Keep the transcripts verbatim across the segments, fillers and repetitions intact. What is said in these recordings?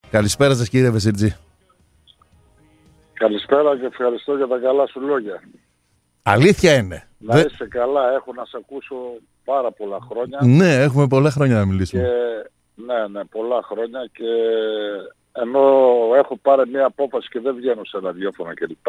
Καλησπέρα σας κύριε Βεσιρτζή. Καλησπέρα και ευχαριστώ για τα καλά σου λόγια. Αλήθεια είναι. Να Δε... είσαι καλά, έχω να σε ακούσω πάρα πολλά χρόνια. Ναι, έχουμε πολλά χρόνια να μιλήσουμε. Και... Ναι, ναι, πολλά χρόνια και ενώ έχω πάρει μια απόφαση και δεν βγαίνω σε ραδιόφωνα κλπ.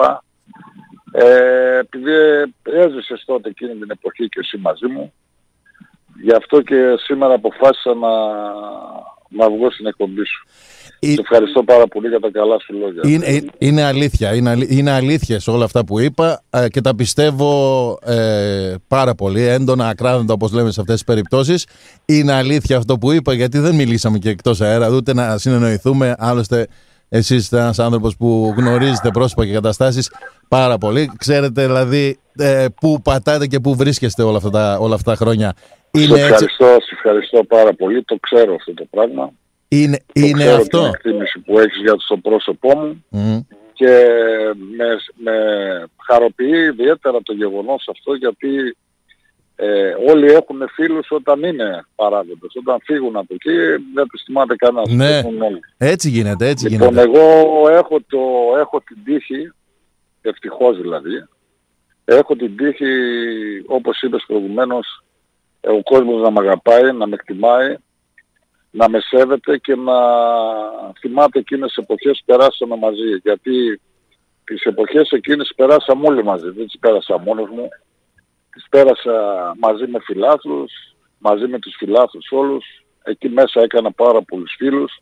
Ε, επειδή έζησες τότε εκείνη την εποχή και εσύ μαζί μου, γι' αυτό και σήμερα αποφάσισα να, να βγω στην εκπομπή σου. Σε ευχαριστώ πάρα πολύ για τα καλά σου λόγια. Είναι, είναι αλήθεια, είναι, αλή, είναι αλήθειες όλα αυτά που είπα ε, και τα πιστεύω ε, πάρα πολύ, έντονα, ακράδαντα όπως λέμε σε αυτές τις περιπτώσεις. Είναι αλήθεια αυτό που είπα, γιατί δεν μιλήσαμε και εκτός αέρα, ούτε να συνεννοηθούμε. Άλλωστε εσείς είστε ένας άνθρωπος που γνωρίζετε πρόσωπα και καταστάσεις πάρα πολύ. Ξέρετε δηλαδή ε, πού πατάτε και πού βρίσκεστε όλα αυτά τα, όλα αυτά τα χρόνια. Είναι σε ευχαριστώ, έτσι... σε ευχαριστώ πάρα πολύ, το ξέρω αυτό το πράγμα. Είναι, το είναι ξέρω αυτό. Την εκτίμηση που έχεις για το πρόσωπό μου mm. και με, με χαροποιεί ιδιαίτερα το γεγονός αυτό, γιατί ε, όλοι έχουν φίλους όταν είναι παράγοντες. Όταν φύγουν από εκεί δεν τους θυμάται κανένας. Ναι, έτσι γίνεται, έτσι λοιπόν, γίνεται. Εγώ έχω, το, έχω την τύχη, ευτυχώς δηλαδή, έχω την τύχη, όπως είπες προηγουμένως, ο κόσμος να με αγαπάει, να με εκτιμάει, να με σέβεται και να θυμάται εκείνες τις εποχές που περάσαμε μαζί. Γιατί τις εποχές εκείνες περάσαμε όλοι μαζί, δεν τις πέρασα μόνος μου. Τις πέρασα μαζί με φιλάθλους, μαζί με τους φιλάθλους όλους. Εκεί μέσα έκανα πάρα πολλούς φίλους.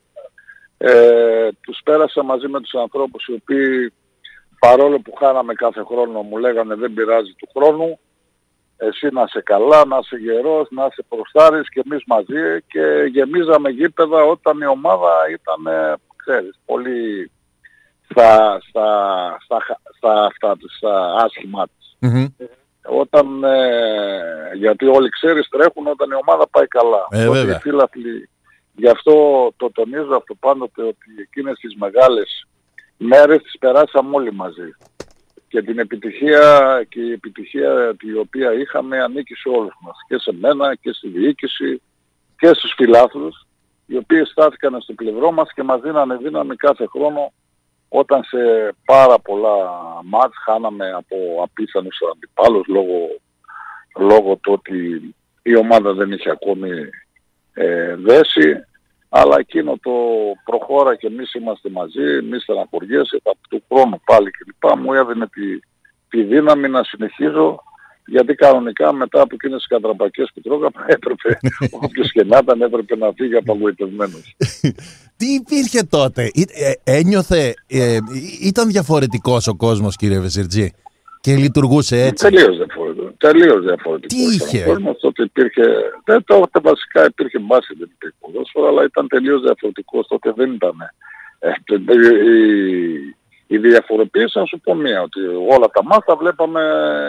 Ε, τους πέρασα μαζί με τους ανθρώπους οι οποίοι, παρόλο που χάναμε κάθε χρόνο, μου λέγανε δεν πειράζει του χρόνου, εσύ να είσαι καλά, να είσαι γερός, να είσαι προστάρης και εμείς μαζί, και γεμίζαμε γήπεδα όταν η ομάδα ήταν, ξέρεις, πολύ στα, στα, στα, στα, αυτά, στα άσχημά της. Mm-hmm. Όταν, ε, γιατί όλοι ξέρεις τρέχουν όταν η ομάδα πάει καλά. Ε, Ότι οι φίλαθλοι, γι' αυτό το τονίζω αυτό πάντοτε, ότι εκείνες τις μεγάλες μέρες τις περάσαμε όλοι μαζί. Και την επιτυχία, και η επιτυχία η οποία είχαμε ανήκει σε όλους μας. Και σε μένα και στη διοίκηση και στους φιλάθλους, οι οποίοι στάθηκαν στο πλευρό μας και μας δίνανε δύναμη κάθε χρόνο, όταν σε πάρα πολλά μάτς χάναμε από απίθανους αντιπάλους λόγω, λόγω του ότι η ομάδα δεν είχε ακόμη ε, δέσει. Αλλά εκείνο το προχώρα και εμείς είμαστε μαζί, μη στεναχωριέσαι, του χρόνου πάλι κλπ. Μου έδινε τη, τη δύναμη να συνεχίζω, γιατί κανονικά μετά από εκείνες τις κατραπακές που τρώγαμε έπρεπε, όποιος και να ήταν, έπρεπε να φύγει απαγοητευμένος. Τι υπήρχε τότε, ε, ένιωθε, ε, ήταν διαφορετικός ο κόσμος κύριε Βεσιρτζή και λειτουργούσε έτσι? Τελείως διαφορετικό. Τελείως διαφορετικό. Τι είχε? Ο κόσμος τότε υπήρχε, δεν τότε βασικά υπήρχε μπάσκετ, δεν υπήρχε ποδόσφαιρο, αλλά ήταν τελείως διαφορετικός. Τότε δεν ήταν. Ε, η, η διαφοροποίηση, να σου πω μία, ότι όλα τα μάτια βλέπαμε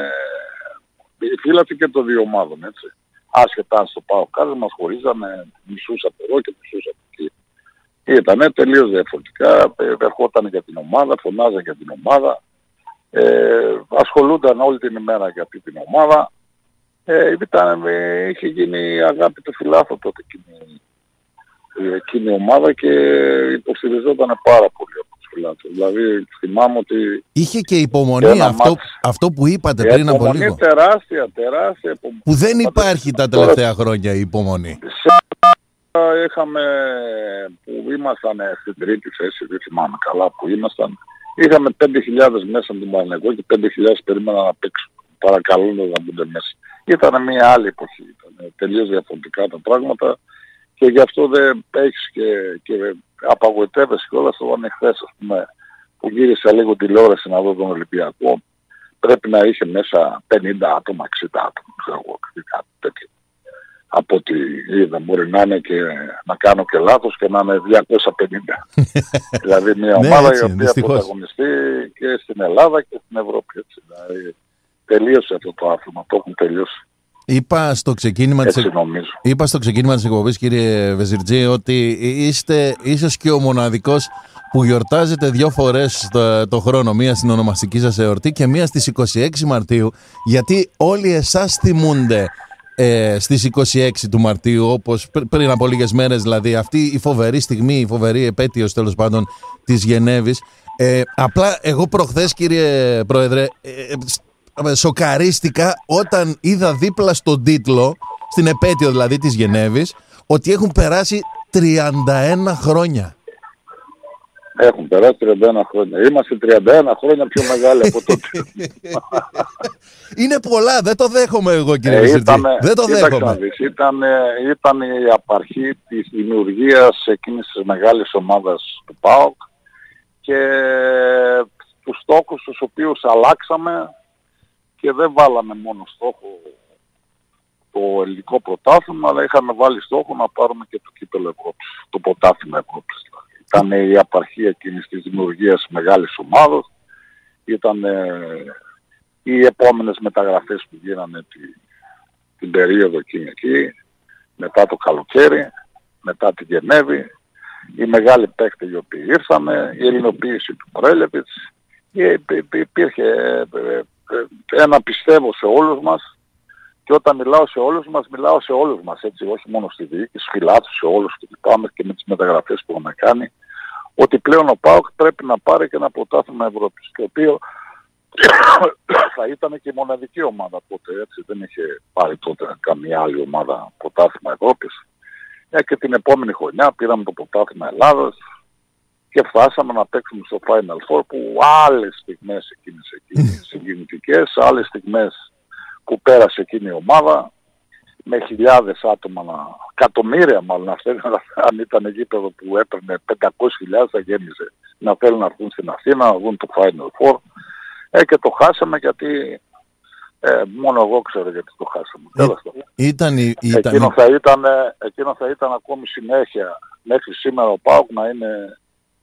οι φίλαθλοι και των δύο ομάδων, έτσι. Άσχετα αν στο πάω κάτω μας χωρίζανε μισούς από εδώ και μισούς από εκεί. Ήτανε τελείως διαφορετικά, ερχόταν για την ομάδα, φωνάζαν για την ομάδα. Ε, ασχολούνταν όλη την ημέρα για αυτή την ομάδα. Ε, ήταν, είχε γίνει αγάπη του φιλάθλου τότε εκείνη, εκείνη η ομάδα και υποστηριζόταν πάρα πολύ από τους φιλάθλους. Δηλαδή θυμάμαι ότι είχε και υπομονή, αυτό, μάτς, αυτό που είπατε πριν από λίγο. Υπομονή τεράστια, τεράστια. Υπομονή, που δεν υπάρχει τα τελευταία τώρα, χρόνια η υπομονή. Σε, είχαμε, που ήμασταν στην τρίτη θέση, δεν θυμάμαι καλά που ήμασταν. Είχαμε πέντε χιλιάδες μέσα στον Παναθηναϊκό και πέντε χιλιάδες περίμεναν να παίξουν, παρακαλούντας να μπουν μέσα. Ήταν μια άλλη εποχή, ήταν τελείως διαφορετικά τα πράγματα και γι' αυτό δεν έχεις και, και απαγοητεύεσαι κιόλας όταν εχθές, ας πούμε, που γύρισα λίγο τηλεόραση να δω τον Ολυμπιακό, πρέπει να είχε μέσα πενήντα άτομα, εξήντα άτομα, ξέρω εγώ, κάτι τέτοιο. Από ό,τι είδα, μπορεί να είναι και να κάνω και λάθος και να είναι διακόσια πενήντα. Δηλαδή μια ομάδα ναι, έτσι, η οποία δυστυχώς πρωταγωνιστεί και στην Ελλάδα και στην Ευρώπη. Έτσι. Δηλαδή, τελείωσε αυτό το άθλημα, το έχουν τελειώσει. Είπα στο ξεκίνημα της, είπα στο ξεκίνημα της εκπομπής, κύριε Βεσιρτζή, ότι είστε ίσως και ο μοναδικός που γιορτάζετε δύο φορές το, το χρόνο, μία στην ονομαστική σας εορτή και μία στις είκοσι έξι Μαρτίου, γιατί όλοι εσάς θυμούνται ε, στις είκοσι έξι του Μαρτίου, όπως πριν από λίγες μέρες, δηλαδή αυτή η φοβερή στιγμή, η φοβερή επέτειος τέλος πάντων της Γενέβης. Ε, απλά εγώ προχθές, κύριε Πρόεδρε, ε, ε, σοκαρίστηκα όταν είδα δίπλα στον τίτλο, στην επέτειο δηλαδή της Γενέβης, ότι έχουν περάσει τριάντα ένα χρόνια. Έχουν περάσει τριάντα ένα χρόνια. Είμαστε τριάντα ένα χρόνια πιο μεγάλοι από τότε. Είναι πολλά, δεν το δέχομαι εγώ, κύριε ε, Βυσιρτζή. Ήτανε, Δεν το δέχομαι. Ήταν, ήταν η απαρχή της δημιουργίας εκείνης της μεγάλης ομάδας του ΠΑΟΚ και τους στόχους τους οποίους αλλάξαμε και δεν βάλαμε μόνο στόχο το ελληνικό πρωτάθλημα, αλλά είχαμε βάλει στόχο να πάρουμε και το κύπελλο Ευρώπης, το πρωτάθλημα Ευρώπης. Ήταν η απαρχή εκείνης της δημιουργίας μεγάλης ομάδας, ήταν ε, οι επόμενες μεταγραφές που γίνανε τη, την περίοδο εκείνη εκεί, μετά το καλοκαίρι, μετά τη Γενέβη, οι μεγάλοι παίκτες οι οποίοι ήρθανε, η ελληνοποίηση του Πρέλεβιτς, υπήρχε ένα πιστεύω σε όλους μας, και όταν μιλάω σε όλους μας, μιλάω σε όλους μας, έτσι, όχι μόνο στη διοίκηση, φιλάθους, σε όλους και πάμε και με τις μεταγραφές που έχουμε κάνει, ότι πλέον ο ΠΑΟΚ πρέπει να πάρει και ένα πρωτάθλημα Ευρώπης, το οποίο θα ήταν και η μοναδική ομάδα τότε, έτσι, δεν είχε πάρει τότε καμία άλλη ομάδα πρωτάθλημα Ευρώπης. Ε, και την επόμενη χρονιά πήραμε το πρωτάθλημα Ελλάδας και φτάσαμε να παίξουμε στο Final Four, που άλλες στιγμές εκείνες εκεί συγκινητικές, άλλες στιγμές που πέρασε εκείνη η ομάδα, με χιλιάδες άτομα, να, εκατομμύρια μάλλον, να θέλουν, αν ήταν γήπεδο που έπαιρνε πεντακόσιες χιλιάδες θα γέμιζε, να θέλουν να έρθουν στην Αθήνα, να δουν το Final Four. Ε, και το χάσαμε γιατί, ε, μόνο εγώ ξέρω γιατί το χάσαμε. Ή, ήταν, ήταν... Εκείνο, θα ήταν, εκείνο θα ήταν ακόμη συνέχεια, μέχρι σήμερα ο ΠΑΟΚ να είναι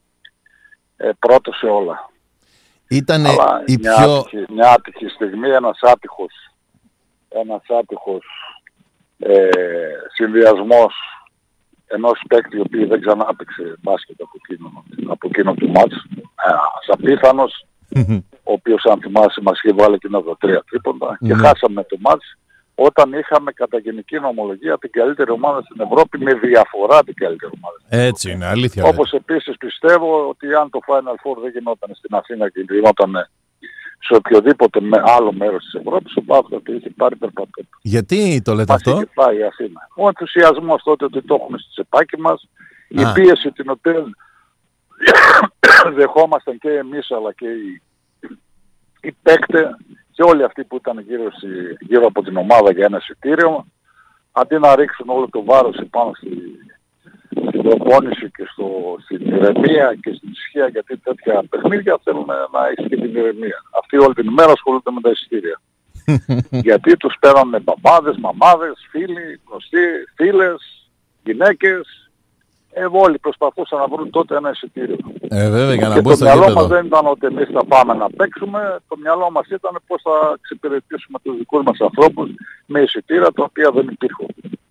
ε, πρώτο σε όλα. Ήτανε Αλλά η μια, πιο... άτυχη, μια άτυχη στιγμή, ένας άτυχος, ένας άτυχος ε, συνδυασμός ενός παίκτη ο οποίος δεν ξανά έπαιξε μπάσκετ από εκείνο, από εκείνο του μάτς, ένας απίθανος, ο οποίος αν θυμάσαι μας είχε βάλει και ένα τρία τρίποντα και χάσαμε το μάτς όταν είχαμε κατά γενική νομολογία την καλύτερη ομάδα στην Ευρώπη, με διαφορά την καλύτερη ομάδα. Έτσι είναι, αλήθεια. Όπως επίσης πιστεύω ότι αν το Final Four δεν γινόταν στην Αθήνα και γινόταν σε οποιοδήποτε με άλλο μέρος της Ευρώπης, ο ΠΑΟΚ θα το είχε πάρει περπατώντας. Γιατί το λέτε μας αυτό? είχε πάει η Αθήνα. Ο ενθουσιασμός τότε ότι το έχουμε στη τσεπάκι μας, η Α. πίεση την οποία δεχόμασταν και εμείς αλλά και οι, οι παίκτες και όλοι αυτοί που ήταν γύρω, στη, γύρω από την ομάδα για ένα εισιτήριο, αντί να ρίξουν όλο το βάρος πάνω στη, στην προπόνηση και στο, στην ηρεμία και στην ησυχία, γιατί τέτοια παιχνίδια θέλουν να έχει και την ηρεμία. Αυτοί όλη την ημέρα ασχολούνται με τα εισιτήρια. Γιατί τους παίρνανε μπαμπάδες, μαμάδες, φίλοι, γνωστοί, φίλες, γυναίκες. Ε, όλοι προσπαθούσαν να βρουν τότε ένα εισιτήριο. Ε, βέβαια, για να και μπω το στο μυαλό γήπεδο. μας δεν ήταν ότι εμείς θα πάμε να παίξουμε, το μυαλό μας ήταν πώς θα εξυπηρετήσουμε τους δικούς μας ανθρώπους με εισιτήρια τα οποία δεν υπήρχαν.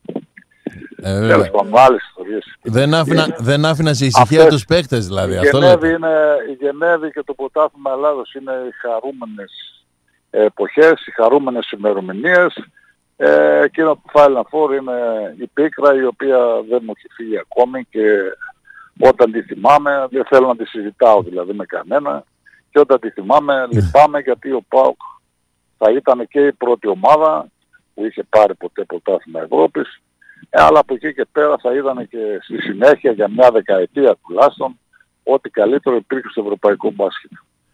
Ε, Τέλος πάντων, άλλες ιστορίες. δεν, άφηνα, δεν άφηνα σε ησυχία Αυτές, τους παίκτες δηλαδή. Η Αυτό Γενέβη, λέτε. είναι, η Γενέβη και το πρωτάθλημα Ελλάδος είναι οι χαρούμενες εποχές, οι χαρούμενες ημερομηνίες. Ε, εκείνο το Final Four είναι η πίκρα η οποία δεν μου έχει φύγει ακόμη και όταν τη θυμάμαι δεν θέλω να τη συζητάω δηλαδή με κανένα και όταν τη θυμάμαι λυπάμαι γιατί ο ΠΑΟΚ θα ήταν και η πρώτη ομάδα που είχε πάρει ποτέ πρωτάθλημα Ευρώπης, ε, αλλά από εκεί και πέρα θα ήταν και στη συνέχεια για μια δεκαετία τουλάχιστον ό,τι καλύτερο υπήρχε στο ευρωπαϊκό μπάσκετ.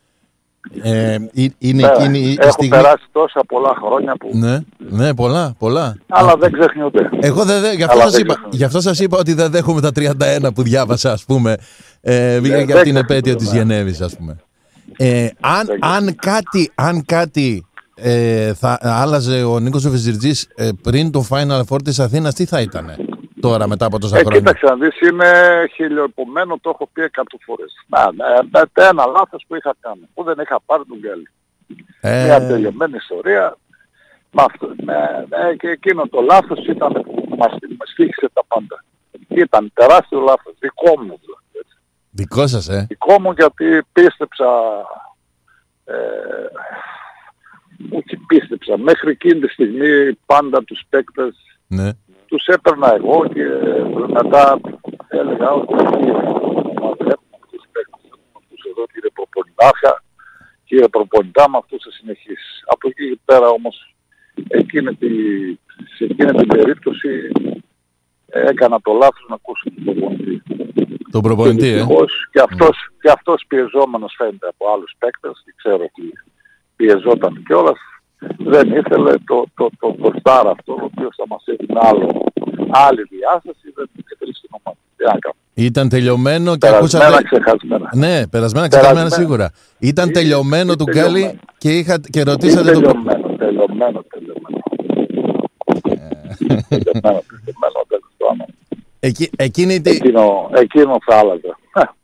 Ε, είναι ναι, εκείνη η έχω στιγμή... περάσει τόσα πολλά χρόνια που... Ναι, ναι, πολλά, πολλά. Αλλά δεν ξεχνιούνται. Εγώ δεν, δε, γι, αυτό σας είπα, γι' αυτό σας είπα ότι δεν δέχομαι τα τριάντα ένα που διάβασα, ας πούμε, ε, ναι, για την επέτειο της Γενέβης, ας πούμε. Ε, αν, αν κάτι, αν κάτι ε, θα άλλαζε ο Νίκος ο Βυσιρτζής ε, πριν το Final Four της Αθήνας, τι θα ήτανε τώρα μετά από τόσα ε, χρόνια? Κοίταξε να δεις, είναι χιλιοεπομένο, το έχω πει εκατό φορές. Να, ναι, ένα λάθος που είχα κάνει, που δεν είχα πάρει τον Γκέλη. Ε... Μια τελειωμένη ιστορία. Με αυτό, με, με, και εκείνο το λάθος ήταν που μας, μας στήχησε τα πάντα. Ήταν τεράστιο λάθος, δικό μου δηλαδή. Δικό σας, ε? Δικό μου γιατί πίστεψα, ε, έτσι πίστεψα. Μέχρι εκείνη τη στιγμή πάντα τους παίκτες ναι. τους έπαιρνα εγώ και μετά έλεγα ότι έχουμε τους παίκτες, αυτούς εδώ κύριε προπονητάρχα, κύριε προπονητά με αυτούς θα συνεχίσει. Από εκεί και πέρα όμως εκείνη τη, σε εκείνη την περίπτωση έκανα το λάθος να ακούσω τον προπονητή. Τον προπονητή, ε. Και αυτός, και αυτός πιεζόμενος φαίνεται από άλλους παίκτες και ξέρω ότι πιεζόταν κιόλας. Δεν ήθελε το, το, το, το στάρ αυτό, ο οποίος θα μας έδινε άλλο, άλλη διάσταση, δεν ήθελε στην ομάδα. Τι να κάνω. Ήταν τελειωμένο και περασμένα, ακούσατε... ξεχασμένα. Ναι, περασμένα, ξεχασμένα σίγουρα. Ήταν ή, τελειωμένο ή, του Γκάλι και, είχα, και ρωτήσατε ή, τον... Τελειωμένο, τελειωμένο, τελειωμένο. Τελειωμένο, τελειωμένο, τελειωμένο. Εκεί, εκείνη τη... Εκείνο, εκείνο θα άλλαζε.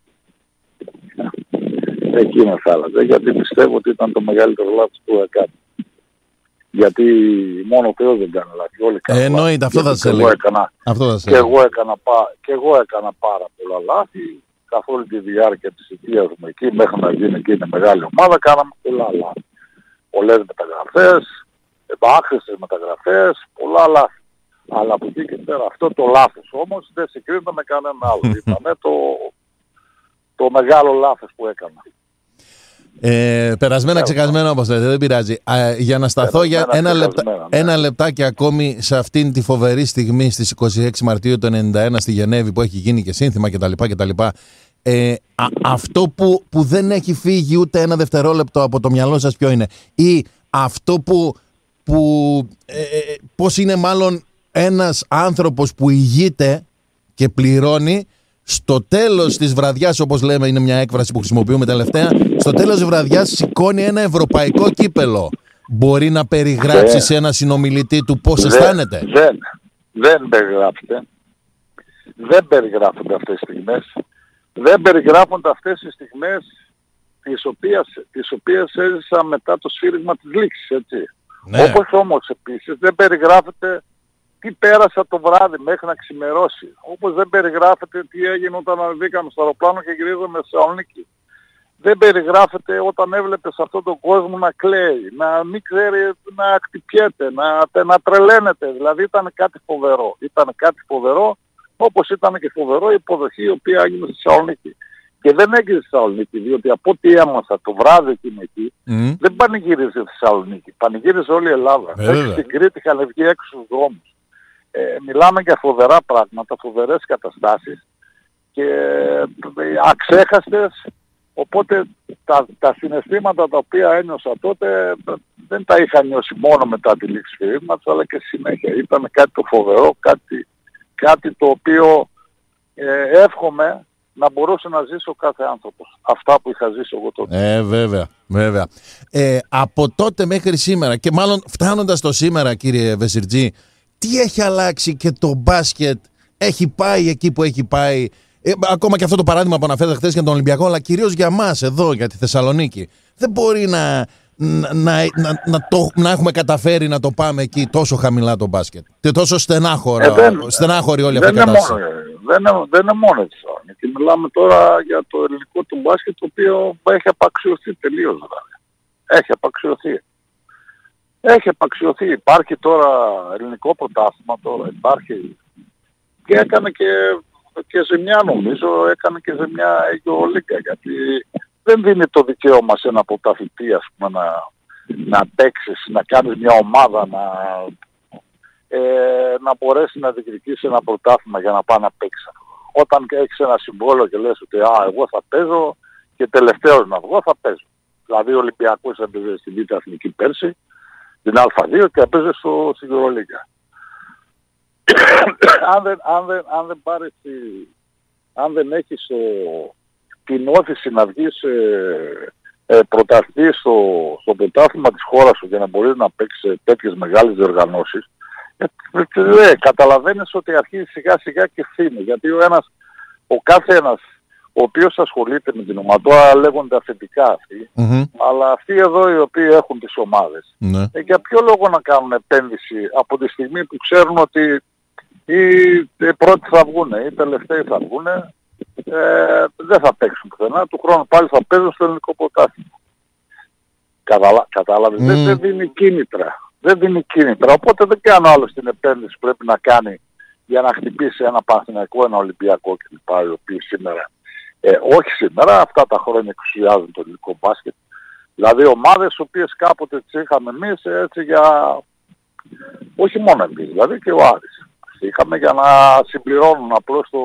Εκείνο θα άλλαζε, γιατί πιστεύω ότι ήταν το μεγαλύτερο λάθος που έκανε. Γιατί μόνο ο Θεός δεν κάνει λάθη, όλοι κάνουν. Εννοείται, αυτό θα σε έλεγα. Και εγώ έκανα, και εγώ έκανα πάρα πολλά λάθη καθ' όλη τη διάρκεια της θητείας μου εκεί, μέχρι να γίνει εκείνη μεγάλη ομάδα, κάναμε πολλά λάθη. Πολλές μεταγραφές, άχρηστες μεταγραφές, πολλά λάθη. Αλλά από εκεί και πέρα αυτό το λάθος όμως δεν συγκρίνεται με κανένα άλλο. Ήταν το, το μεγάλο λάθος που έκανα. Ε, περασμένα, ξεχασμένα όπως λέτε, δεν πειράζει. Α, για να σταθώ για ένα, λεπτα... ναι. ένα λεπτάκι ακόμη σε αυτήν τη φοβερή στιγμή στις είκοσι έξι Μαρτίου του ενενήντα ένα στη Γενέβη που έχει γίνει και σύνθημα κτλ. κτλ. Ε, α, αυτό που, που δεν έχει φύγει ούτε ένα δευτερόλεπτο από το μυαλό σας ποιο είναι? Ή αυτό που, που ε, ε, πώς είναι μάλλον ένας άνθρωπος που ηγείται και πληρώνει στο τέλος της βραδιάς, όπως λέμε, είναι μια έκφραση που χρησιμοποιούμε τελευταία, στο τέλος της βραδιάς σηκώνει ένα ευρωπαϊκό κύπελο. Μπορεί να περιγράψει δεν, σε ένα συνομιλητή του πώς δεν, αισθάνεται? Δεν, δεν περιγράφεται. Δεν περιγράφονται αυτές τις στιγμές. Δεν περιγράφονται αυτές τις στιγμές τις οποίες, τις οποίες έζησα μετά το σφύριγμα της λήξης, έτσι. Ναι. Όπως όμως επίσης δεν περιγράφεται τι πέρασα το βράδυ μέχρι να ξημερώσει. Όπως δεν περιγράφεται τι έγινε όταν ανεβήκαμε στο αεροπλάνο και γυρίζαμε στη Θεσσαλονίκη. Δεν περιγράφεται όταν έβλεπες αυτόν τον κόσμο να κλαίει, να μην ξέρει να χτυπιέται, να, να τρελαίνεται. Δηλαδή ήταν κάτι φοβερό. Ήταν κάτι φοβερό, όπως ήταν και φοβερό η υποδοχή η οποία έγινε στη Θεσσαλονίκη. Και δεν έγινε στη Θεσσαλονίκη, διότι από ό,τι έμαθα το βράδυ εκείνο εκεί, mm. δεν πανηγύριζε στη Θεσσαλονίκη. Πανηγύριζε όλη η Ελλάδα. Έξι στην Κρήτη είχαν βγει έξω στους δρόμους. Ε, μιλάμε για φοβερά πράγματα, φοβερές καταστάσεις και ε, αξέχαστες, οπότε τα, τα συναισθήματα τα οποία ένιωσα τότε δεν τα είχα νιώσει μόνο μετά τη λήξη φυρίγματος, αλλά και συνέχεια. Ήταν κάτι το φοβερό, κάτι, κάτι το οποίο ε, εύχομαι να μπορούσε να ζήσει ο κάθε άνθρωπος. Αυτά που είχα ζήσει εγώ τότε. Ε, βέβαια, βέβαια. Ε, από τότε μέχρι σήμερα και μάλλον φτάνοντας στο σήμερα, κύριε Βεσιρτζή, τι έχει αλλάξει και το μπάσκετ έχει πάει εκεί που έχει πάει? Ε, ακόμα και αυτό το παράδειγμα που αναφέρατε χθες για τον Ολυμπιακό, αλλά κυρίως για μας εδώ, για τη Θεσσαλονίκη. Δεν μπορεί να, να, να, να, να, το, να έχουμε καταφέρει να το πάμε εκεί τόσο χαμηλά το μπάσκετ. Και τόσο στενάχωρα, ε, δεν, στενάχωρη όλη αυτή η κατάσταση. Δεν είναι, δεν είναι μόνο έτσι. Και μιλάμε τώρα για το ελληνικό του μπάσκετ, το οποίο έχει απαξιωθεί τελείως. Δηλαδή. Έχει απαξιωθεί. Έχει απαξιωθεί. Υπάρχει τώρα ελληνικό πρωτάθλημα, τώρα υπάρχει και έκανε και, και ζημιά νομίζω, έκανε και ζημιά η Euroliga, γιατί δεν δίνει το δικαίωμα σε ένα πρωταθλητή, ας πούμε, να, να παίξεις, να κάνεις μια ομάδα, να, ε, να μπορέσει να διεκδικήσει ένα πρωτάθλημα για να πάει να παίξει. Όταν έχεις ένα συμβόλαιο και λες ότι α, εγώ θα παίζω και τελευταίος να βγω θα παίζω. Δηλαδή ο Ολυμπιακός έπαιζε στην Β' Εθνική πέρσι, την Α δύο και έπαιζε στο στην Euroliga. αν, δεν, αν, δεν, αν δεν πάρεις, αν δεν έχεις ε, την όθηση να βγεις ε, ε, πρωταθλητής στο, στο πρωτάθλημα της χώρας σου για να μπορείς να παίξεις τέτοιες μεγάλες διοργανώσεις, ε, ε, ε, καταλαβαίνεις ότι αρχίζει σιγά σιγά και φθήνει. Γιατί ο, ένας, ο κάθε ένας ο οποίος ασχολείται με την ομάδα, τώρα λέγονται αφεντικά αυτοί, mm-hmm. αλλά αυτοί εδώ οι οποίοι έχουν τις ομάδες, mm-hmm. ε, για ποιο λόγο να κάνουν επένδυση από τη στιγμή που ξέρουν ότι οι πρώτοι θα βγουν, οι τελευταίοι θα βγουν, ε, δεν θα παίξουν πουθενά, του χρόνου πάλι θα παίζουν στο ελληνικό πρωτάθλημα. Καταλα... Κατάλαβες, mm. δεν, δεν δίνει κίνητρα. Δεν δίνει κίνητρα. Οπότε δεν κάνω άλλο την επένδυση που πρέπει να κάνει για να χτυπήσει ένα Παναθηναϊκό, ένα Ολυμπιακό κλπ. Οι οποίοι σήμερα, ε, όχι σήμερα, αυτά τα χρόνια εξουσιάζουν το ελληνικό μπάσκετ. Δηλαδή ομάδες οι οποίες κάποτε τις είχαμε εμείς έτσι για, όχι μόνο εμείς, δηλαδή και ο Άρης. Είχαμε για να συμπληρώνουν απλώς το,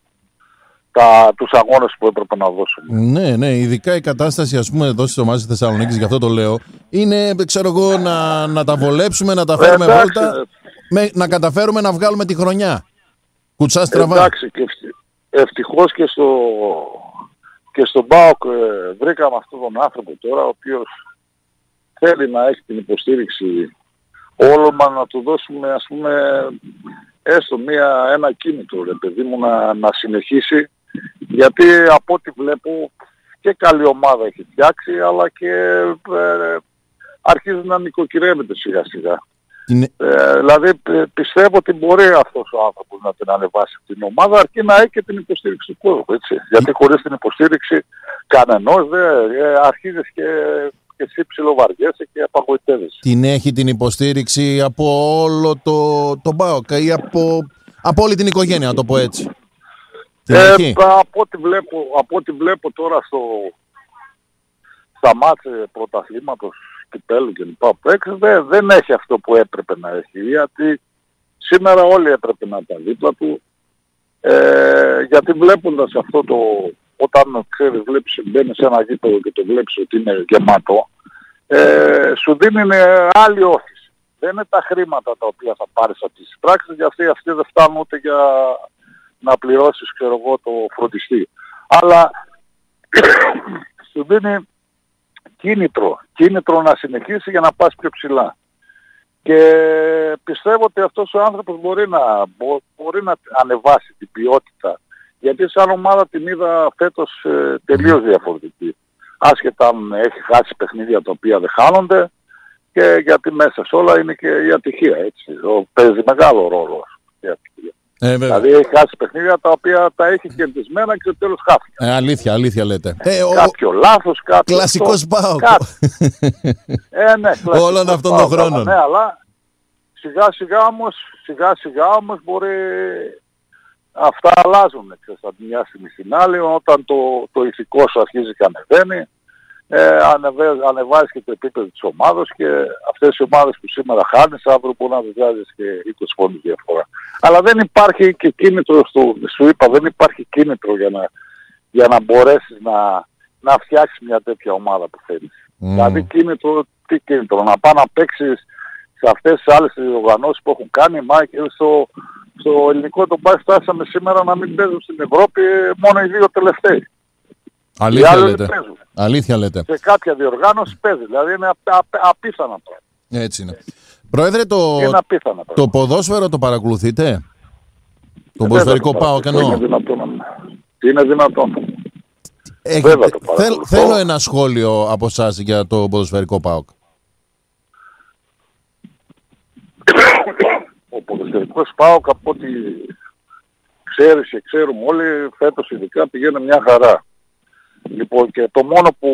τα, τους αγώνες που έπρεπε να δώσουμε. Ναι, ναι, ειδικά η κατάσταση ας πούμε εδώ στις ομάδες της Θεσσαλονίκης, γι' αυτό το λέω, είναι ξέρω εγώ να, να τα βολέψουμε, να τα φέρουμε ε, βόλτα, με, να καταφέρουμε να βγάλουμε τη χρονιά. Κουτσά στραβά. Εντάξει, και ευτυχώς και στο, και στον ΠΑΟΚ ε, βρήκαμε αυτόν τον άνθρωπο τώρα, ο οποίος θέλει να έχει την υποστήριξη όλων μας, να του δώσουμε ας πούμε έστω μία, ένα κίνητρο, ρε παιδί μου, να, να συνεχίσει, γιατί από ό,τι βλέπω και καλή ομάδα έχει φτιάξει, αλλά και ε, αρχίζει να νοικοκυρεύεται σιγά σιγά. Είναι... Ε, δηλαδή πιστεύω ότι μπορεί αυτός ο άνθρωπος να την ανεβάσει την ομάδα, αρκεί να έχει και την υποστήριξη του κόσμου, έτσι. Γιατί χωρίς την υποστήριξη κανενός δεν ε, αρχίζεις και, και εσύ ψιλοβαριέσαι και απαγοητεύεσαι. Την έχει την υποστήριξη από όλο το, το ΠΑΟΚ ή από, από όλη την οικογένεια, να το πω έτσι? Ε, από, ό,τι βλέπω, από ό,τι βλέπω τώρα στο, στα μάτια πρωταθλήματος, κυπέλλου και λοιπά που έξω, δεν, δεν έχει αυτό που έπρεπε να έχει, γιατί σήμερα όλοι έπρεπε να ήταν δίπλα του, ε, γιατί βλέποντας αυτό το, όταν ξέρεις, βλέπεις, μπαίνεις σε ένα γήπεδο και το βλέπεις ότι είναι γεμάτο, ε, σου δίνει άλλη όθηση. Δεν είναι τα χρήματα τα οποία θα πάρεις από τις πράξεις, γιατί αυτοί δεν φτάνουν ούτε για να πληρώσεις, ξέρω εγώ, το φροντιστή. Αλλά σου δίνει κίνητρο, κίνητρο να συνεχίσει για να πας πιο ψηλά. Και πιστεύω ότι αυτός ο άνθρωπος μπορεί να, μπορεί να ανεβάσει την ποιότητα, γιατί σαν ομάδα την είδα φέτος ε, τελείως διαφορετική. Άσχετα αν έχει χάσει παιχνίδια τα οποία δεν χάνονται, και γιατί μέσα σε όλα είναι και η ατυχία, έτσι. Ο, παίζει μεγάλο ρόλο η ατυχία. Ε, δηλαδή έχει χάσει παιχνίδια τα οποία τα έχει κερδισμένα και στο τέλος χάθηκε. Ε, αλήθεια, αλήθεια λέτε. Ε, κάποιο ο... λάθος, κάποιο... Κλασικός ΠΑΟΚ. ε, ναι, όλων αυτών των χρόνων. Ναι, αλλά σιγά σιγά όμως, σιγά σιγά όμως μπορεί... Αυτά αλλάζουν, ξέρεις, από μια στιγμή στην άλλη, όταν το, το ηθικό σου αρχίζει και ανεβαίνει, ε, ανεβε, ανεβάζει και το επίπεδο της ομάδας, και αυτές οι ομάδες που σήμερα χάνεις, αύριο μπορεί να βγάζεις και είκοσι πόντους διαφορά. Αλλά δεν υπάρχει και κίνητρο, στο, σου είπα, δεν υπάρχει κίνητρο για να, για να μπορέσεις να, να φτιάξεις μια τέτοια ομάδα που θέλεις. Mm. Δηλαδή κίνητρο, τι κίνητρο, να πάει να παίξεις σε αυτές τις άλλες οργανώσεις που έχουν κάνει, μα και στο, στο ελληνικό το μπάσκετ φτάσαμε σήμερα να μην παίζουν στην Ευρώπη μόνο οι δύο τελευταίοι. Αλήθεια λέτε. Αλήθεια λέτε. Σε κάποια διοργάνωση παίζει, δηλαδή είναι απ, απ, απίθανα πράγματα. Έτσι είναι. Πρόεδρε, το, το ποδόσφαιρο το παρακολουθείτε? Το ποδοσφαιρικό ΠΑΟΚ εννοώ. Είναι δυνατόν. Είναι δυνατόν. Έχετε, θέλ, θέλω ένα σχόλιο από εσάς για το ποδοσφαιρικό ΠΑΟΚ. Ο ποδοσφαιρικός ΠΑΟΚ, από ό,τι ξέρεις και ξέρουμε όλοι, φέτος ειδικά πηγαίνει μια χαρά. Λοιπόν, και το μόνο που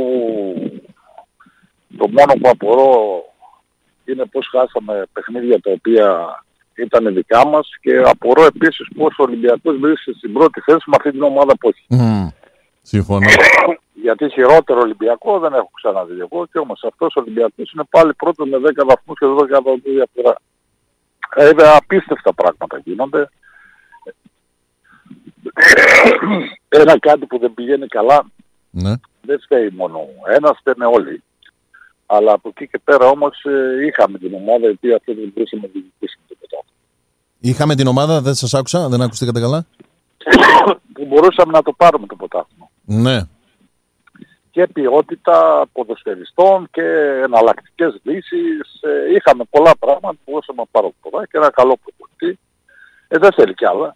το μόνο που απορώ είναι πώς χάσαμε παιχνίδια τα οποία ήταν δικά μας, και απορώ επίσης πώς ο Ολυμπιακός βρίσκεται στην πρώτη θέση με αυτή την ομάδα που έχει. Mm, συμφωνώ. Γιατί χειρότερο Ολυμπιακό δεν έχω ξαναδεί εγώ, και όμως αυτός ο Ολυμπιακός είναι πάλι πρώτος με δέκα βαθμούς και δώδεκα διαφορά. Ε, απίστευτα πράγματα γίνονται. Ένα κάτι που δεν πηγαίνει καλά, ναι. Δεν φταίει μόνο ένας, φταίνε όλοι. Αλλά από εκεί και πέρα όμως ε, είχαμε την ομάδα, η οποία αυτή δεν μπορούσαμε να διοικήσουμε το πρωτάθλημα. Είχαμε την ομάδα, δεν σας άκουσα, δεν ακουστήκατε καλά. Που μπορούσαμε να το πάρουμε το πρωτάθλημα. Ναι. Και ποιότητα ποδοσφαιριστών και εναλλακτικές λύσεις. Ε, είχαμε πολλά πράγματα που μπορούσαμε να πάρουμε πολλά, και ένα καλό προπονητή. Ε, δεν θέλει κι άλλα.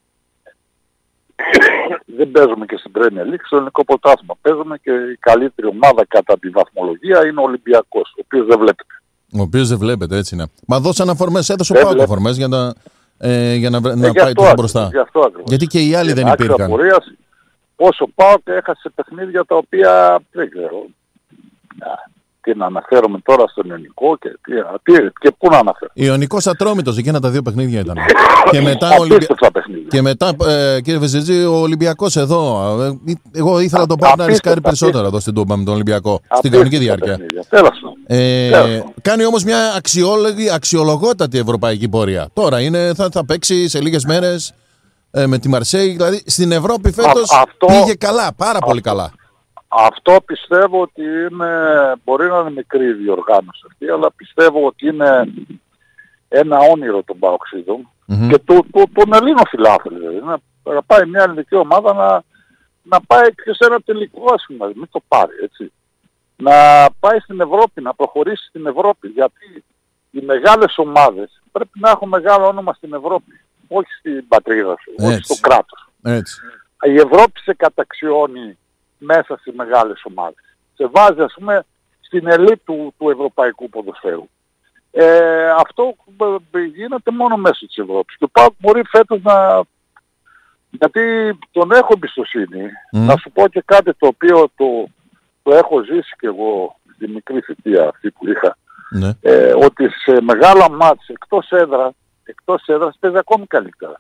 Δεν παίζουμε και στην Premier League, στο ελληνικό πρωτάθλημα παίζουμε, και η καλύτερη ομάδα κατά τη βαθμολογία είναι ο Ολυμπιακός, ο οποίος δεν βλέπετε. Ο οποίος δεν βλέπετε, έτσι είναι. Μα δώσαν αφορμές, έδωσε ο ΠΑΟΚ αφορμές για να, ε, για να, ε, να πάει τόσο μπροστά. Γιατί και οι άλλοι δεν υπήρχαν. Απορίας, όσο ΠΑΟΚ έχασε παιχνίδια τα οποία δεν ξέρω. Και να αναφέρομαι τώρα στον Ιωνικό και, τι, και πού να αναφέρω. Ιωνικός Ατρόμητος, εκείνα τα δύο παιχνίδια ήταν. και μετά, Ολυμπια... και μετά ε, κύριε Βεζετζή, ο Ολυμπιακός εδώ. Εγώ ήθελα τον Πάοκ να ρισκάρει περισσότερο εδώ στην Τούμπα με τον Ολυμπιακό. Απίστευτα στην κανονική διάρκεια. Ε, κάνει όμως μια αξιολογότατη ευρωπαϊκή πορεία. Τώρα είναι, θα, θα παίξει σε λίγες μέρες ε, με τη Μαρσέη. Δηλαδή στην Ευρώπη φέτος αυτό... πήγε καλά, πάρα αυτό... πολύ καλά. Αυτό πιστεύω ότι είναι, μπορεί να είναι μικρή η διοργάνωση αυτή, αλλά πιστεύω ότι είναι ένα όνειρο των Παοξίδων mm-hmm. και του, του, των Ελλήνων φιλάθλων. Δηλαδή, να, να πάει μια ελληνική ομάδα να, να πάει και σε ένα τελικό, ας πούμε, μην το πάρει, έτσι. Να πάει στην Ευρώπη, να προχωρήσει στην Ευρώπη, γιατί οι μεγάλες ομάδες πρέπει να έχουν μεγάλο όνομα στην Ευρώπη, όχι στην πατρίδα σου, έτσι. Όχι στο κράτος. Έτσι. Η Ευρώπη σε καταξιώνει μέσα σε μεγάλες ομάδες. Σε βάζει, ας πούμε, στην ελίτ του, του ευρωπαϊκού ποδοσφαίρου. Ε, αυτό γίνεται μόνο μέσω της Ευρώπης. Και ο ΠΑΟΚ μπορεί φέτος να... Γιατί τον έχω εμπιστοσύνη. Mm. Να σου πω και κάτι το οποίο το, το έχω ζήσει και εγώ στη μικρή θητεία αυτή που είχα. Mm. Ε, ότι σε μεγάλα μάτς εκτός έδρα, εκτός έδρας παίζει ακόμη καλύτερα.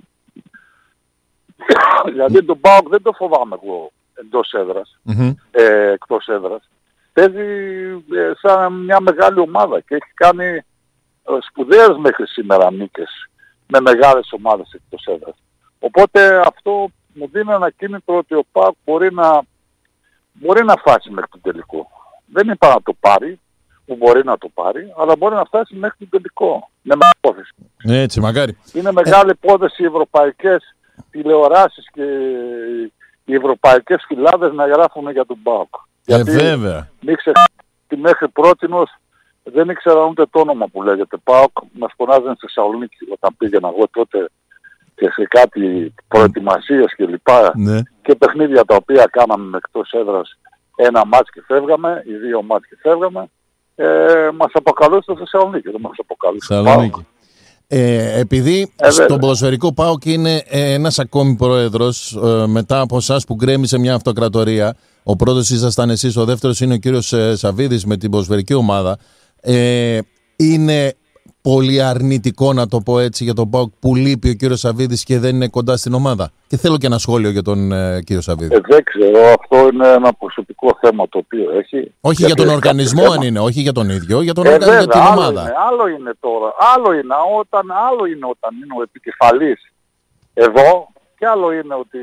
Δηλαδή τον ΠΑΟΚ δεν το φοβάμαι εγώ εντός έδρας, mm-hmm. ε, εκτός έδρας. Παίζει ε, σαν μια μεγάλη ομάδα και έχει κάνει ε, σπουδαίες μέχρι σήμερα νίκες με μεγάλες ομάδες εκτός έδρας. Οπότε αυτό μου δίνει ένα κίνητρο ότι ο ΠΑΟΚ μπορεί να, μπορεί να φτάσει μέχρι το τελικό. Δεν είπα να το πάρει, που μπορεί να το πάρει, αλλά μπορεί να φτάσει μέχρι το τελικό. Με μεγάλη υπόθεση. Έτσι, μακάρι. Είναι μεγάλη υπόθεση οι ευρωπαϊκές τηλεοράσεις και οι ευρωπαϊκές φυλάδες να γράφουν για τον ΠΑΟΚ. Ε, Γιατί βέβαια. Μην ξεχνάτε ότι μέχρι πρότινος δεν ήξερα ούτε το όνομα που λέγεται ΠΑΟΚ. Μας φωνάζανε στη Θεσσαλονίκη όταν πήγαινα εγώ τότε και σε κάτι προετοιμασίες και λοιπά ναι. και παιχνίδια τα οποία κάναμε εκτός έδρας, ένα μάτς και φεύγαμε, οι δύο μάτς και φεύγαμε, ε, μας αποκαλούσε στη Θεσσαλονίκη, δεν μας αποκαλούσε. Ε, επειδή ε, στον ποδοσφαιρικό ΠΑΟΚ είναι ε, ένας ακόμη πρόεδρος ε, μετά από εσάς που γκρέμισε μια αυτοκρατορία, ο πρώτος ήσασταν εσείς, ο δεύτερος είναι ο κύριος ε, Σαββίδης με την ποδοσφαιρική ομάδα, ε, είναι πολύ αρνητικό να το πω έτσι για τον ΠΑΟΚ που λείπει ο κύριος Σαββίδης και δεν είναι κοντά στην ομάδα? Και θέλω και ένα σχόλιο για τον ε, κύριο Σαββίδη. Ε, δεν ξέρω, αυτό είναι ένα προσωπικό θέμα το οποίο έχει. Όχι για τον οργανισμό αν είναι, όχι για τον ίδιο, για τον ε, οργανισμό, για την άλλο ομάδα. Είναι, άλλο είναι τώρα, άλλο είναι όταν, άλλο είναι όταν είναι ο επικεφαλής εδώ και άλλο είναι ότι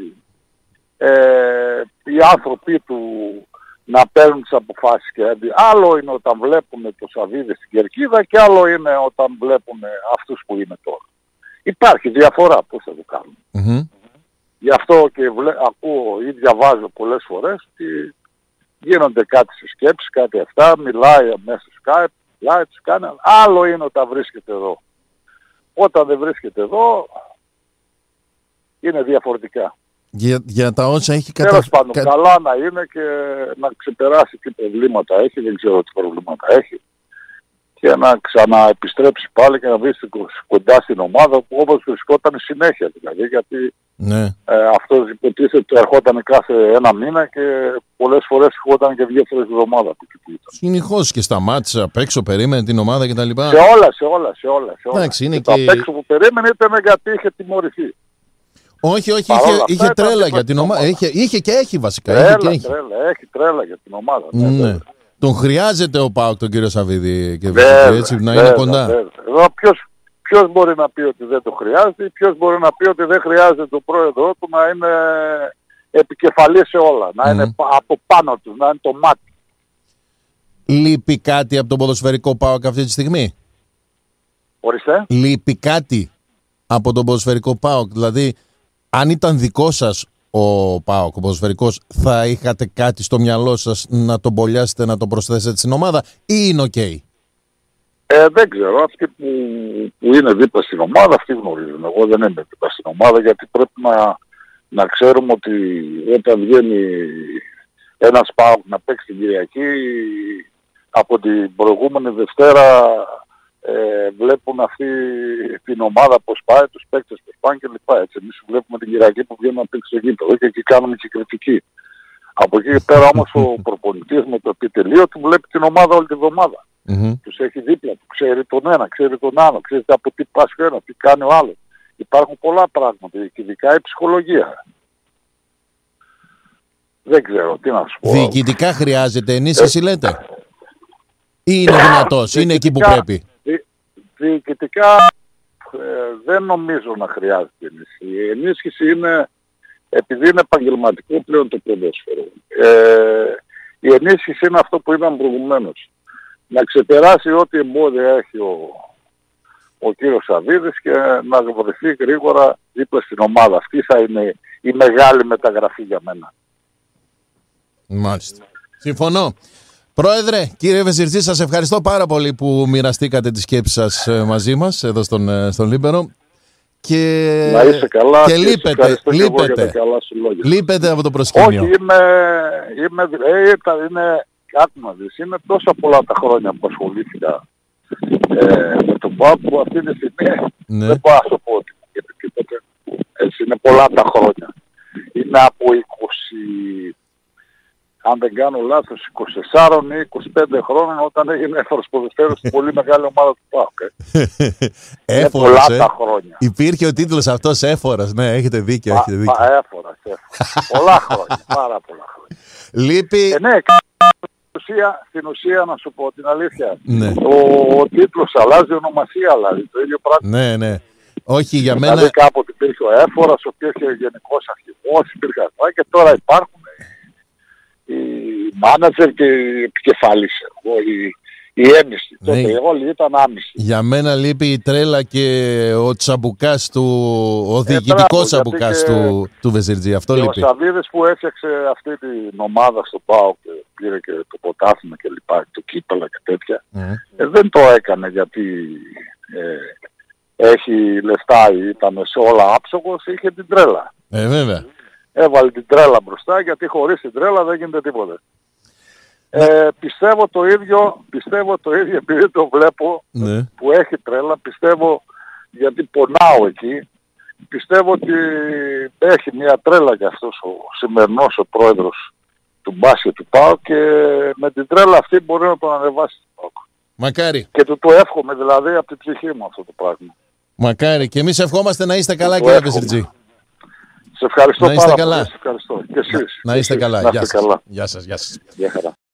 ε, οι άνθρωποι του να παίρνουν τις αποφάσεις και άλλο είναι όταν βλέπουν το Σαββίδη στην Κερκίδα και άλλο είναι όταν βλέπουν αυτούς που είναι τώρα. Υπάρχει διαφορά, πώς θα το κάνουμε. Mm-hmm. Γι' αυτό και βλέ, ακούω ή διαβάζω πολλές φορές ότι γίνονται κάτι στις σκέψεις, κάτι αυτά, μιλάει μέσα στο Skype, μιλάει, τους κάνει, άλλο είναι όταν βρίσκεται εδώ. Όταν δεν βρίσκεται εδώ είναι διαφορετικά. Για, για τα όσα έχει καταφέρει. Τέλος πάντων, καλά να είναι και να ξεπεράσει τι προβλήματα έχει, δεν ξέρω τι προβλήματα έχει, και να ξαναεπιστρέψει πάλι και να βρει κοντά στην ομάδα που όπως βρισκόταν συνέχεια δηλαδή, γιατί ναι. ε, αυτός υποτίθεται ερχόταν κάθε ένα μήνα και πολλές φορές ερχόταν και δύο φορές εβδομάδα που ήταν. Συνεχώς και στα μάτσα απ' έξω περίμενε την ομάδα κτλ. Σε όλα, σε όλα, σε όλα. Σε όλα. Εντάξει, είναι και, και... απ' έξω που περίμενε ήταν γιατί είχε τιμωρηθεί. Όχι, όχι, είχε, αυτά, είχε τρέλα για την ομάδα. Είχε, είχε και έχει βασικά. Τρέλα, είχε και έχει. Τρέλα, έχει τρέλα για την ομάδα. Ναι, ναι. ναι. Τον χρειάζεται ο ΠΑΟΚ τον κύριο Σαββίδη και βέβαια, έτσι να βέβαια, είναι κοντά. Εδώ ποιος, ποιος μπορεί να πει ότι δεν το χρειάζεται, ποιος μπορεί να πει ότι δεν χρειάζεται τον πρόεδρό του να είναι επικεφαλής σε όλα, να mm. είναι από πάνω του, να είναι το μάτι. Λείπει κάτι από τον ποδοσφαιρικό ΠΑΟΚ αυτή τη στιγμή? Ορίστε. Λείπει κάτι από τον ποδοσφαιρικό ΠΑΟΚ? Δηλαδή, αν ήταν δικό σας ο ΠΑΟΚ, ο ποδοσφαιρικός, θα είχατε κάτι στο μυαλό σας να τον μπολιάσετε, να τον προσθέσετε στην ομάδα, ή είναι οκ? Okay? Ε, δεν ξέρω. Αυτοί που, που είναι δίπλα στην ομάδα, αυτοί γνωρίζουν. Εγώ δεν είμαι δίπλα στην ομάδα, γιατί πρέπει να, να ξέρουμε ότι όταν βγαίνει ένας ΠΑΟΚ να παίξει την Κυριακή, από την προηγούμενη Δευτέρα ε, βλέπουν αυτή την ομάδα πώς πάει, τους παίκτες πώς πάνε κλπ. Έτσι, εμείς βλέπουμε την Κυριακή που βγαίνουν να παίξει στο γήπεδο και εκεί κάνουμε και κριτική. Από εκεί και πέρα όμως ο προπονητής με το επιτελείο του βλέπει την ομάδα όλη τη εβδομάδα. Mm-hmm. Τους έχει δίπλα του, ξέρει τον ένα, ξέρει τον άλλο, ξέρει από τι πάσχει ο ένας, τι κάνει ο άλλος. Υπάρχουν πολλά πράγματα, ειδικά η ψυχολογία. Δεν ξέρω, τι να σου πω. Διοικητικά χρειάζεται ενίσχυση, λέτε. Ή είναι δυνατός, είναι εκεί που πρέπει. Δι, διοικητικά ε, δεν νομίζω να χρειάζεται ενίσχυση. Η ενίσχυση είναι, επειδή είναι επαγγελματικό πλέον το ποδόσφαιρο. Ε, η ενίσχυση είναι αυτό που είδαμε προηγουμένως. Να ξεπεράσει ό,τι εμπόδια έχει ο, ο κύριος Σαββίδης και να βρεθεί γρήγορα δίπλα στην ομάδα. Αυτή θα είναι η μεγάλη μεταγραφή για μένα. Μάλιστα. Συμφωνώ. Πρόεδρε, κύριε Βεζιρτζή, σας ευχαριστώ πάρα πολύ που μοιραστήκατε τις σκέψεις σας μαζί μας εδώ στον, στον Λίμπερο. Και, να είσαι καλά και, και λείπετε, λείπετε, λείπετε από το προσκήνιο. Όχι, είμαι, είμαι, ε, είναι κάτι να δεις. Είναι τόσα πολλά τα χρόνια που ασχολήθηκα ε, με τον ΠΑΟΚ που αυτή τη στιγμή ναι. δεν μπορώ να σου πω ότι γιατί τίποτε. Έτσι είναι πολλά τα χρόνια. Είναι από είκοσι, αν δεν κάνω λάθος, είκοσι τέσσερα ή είκοσι πέντε χρόνων όταν έγινε έφορος ποδοσφαίρος στην πολύ μεγάλη ομάδα του ΠΑΟΚ. Ε. Είναι πολλά ε. τα χρόνια. Υπήρχε ο τίτλος αυτός έφορας, ναι, έχετε δίκιο. Πα, έχετε δίκιο. Πα, έφορας, έφορας. πολλά χρόνια, πάρα πολλά χρόνια. Λείπει... Ε, ναι, στην ουσία, στην ουσία να σου πω την αλήθεια. Ναι. Ο, ο τίτλος αλλάζει, η ονομασία αλλάζει, το ίδιο πράγμα. Ναι, ναι. Όχι, για δηλαδή, μένα... κάποτε υπήρχε ο έφορας, ο οποίος είχε γενικός αρχηγός, υπήρχε αυτά και τώρα υπάρχουν οι μάνατζερ και οι επικεφαλής, οι, οι έμιστοι. Ναι. Τότε όλοι ήταν άμυστοι. Για μένα λείπει η τρέλα και ο τσαμπουκάς του, ο διοικητικός ε, τσαμπουκάς και... του, του Βεζιρτζή. Αυτό και λείπει. Ο Σαββίδης που έφτιαξε αυτή την ομάδα στο ΠΑΟΚ και πήρε και το ποτάθλημα και λοιπά, το κύπελα και τέτοια, mm. ε, δεν το έκανε γιατί ε, έχει λεφτά ή ήταν σε όλα άψογος, είχε την τρέλα. Ε, βέβαια. Έβαλε την τρέλα μπροστά γιατί χωρίς την τρέλα δεν γίνεται τίποτα. Ε, πιστεύω το ίδιο, πιστεύω το ίδιο επειδή το βλέπω ναι. που έχει τρέλα, πιστεύω γιατί πονάω εκεί, πιστεύω ότι έχει μια τρέλα για αυτός ο σημερινός ο πρόεδρος του μπάσκετ του ΠΑΟΚ και με την τρέλα αυτή μπορεί να τον ανεβάσει τον ΠΑΟΚ. Μακάρι. Και του το εύχομαι δηλαδή από την ψυχή μου αυτό το πράγμα. Μακάρι και εμείς ευχόμαστε να είστε καλά κύριε Βεζιρτζή. Σε ευχαριστώ να είστε πάρα καλά. πολύ. Σε ευχαριστώ. Και εσείς. Να, να είστε εσείς. καλά. Να γεια, είστε σας. καλά. Γεια σας. Γεια σας. Γεια χαρά.